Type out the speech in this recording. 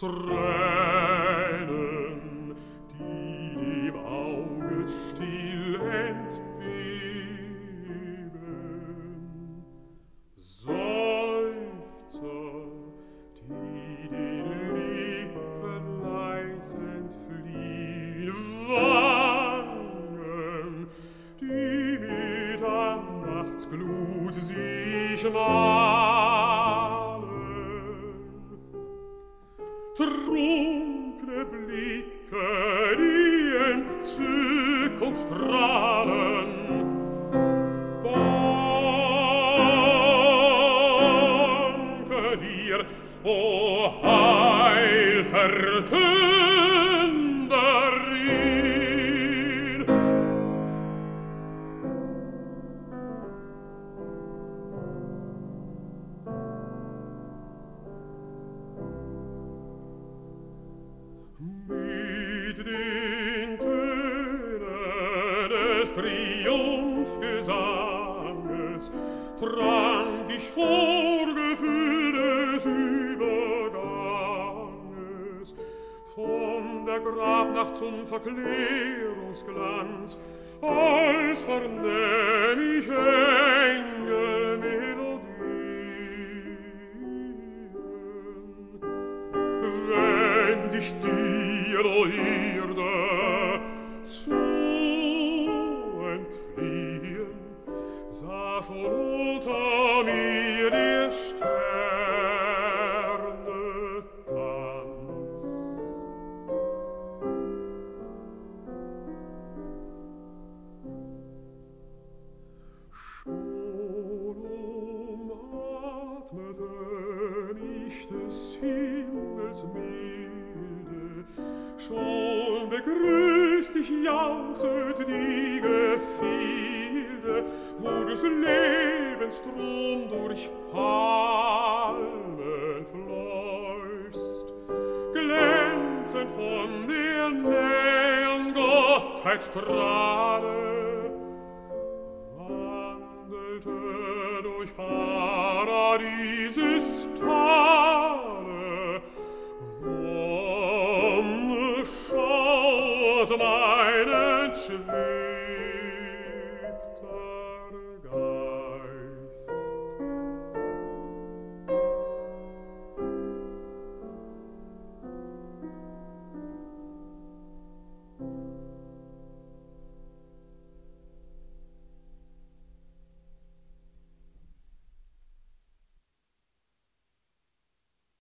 Tränen, die dem Auge still entbeben, Seufzer, die den Lippen leis entfliehen, Wangen, die mit Andachtsglut sich malen, trunkne Blicke, die Entzückung strahlen, danke dir, o Heilverkünderin. Mit den Tönen des Triumphgesanges trank ich Vorgefühl des Überganges von der Grabnacht zum Verklärungsglanz, als vernehm ich Engelmelodien. Wenn dich dir, o Erde, zu entfliehen, sah schon unter mir der Sterne Tanz. Schon umatmete ich des Himmels milde, schon begrüßt ich jauchzet die Gefilde, wo des Lebens Strom durch Palmen fließt, glänzend von der nähern Gottheitsstrahle, wandelte durch Paradieses Tale, Wonne schaut meinen Schwert.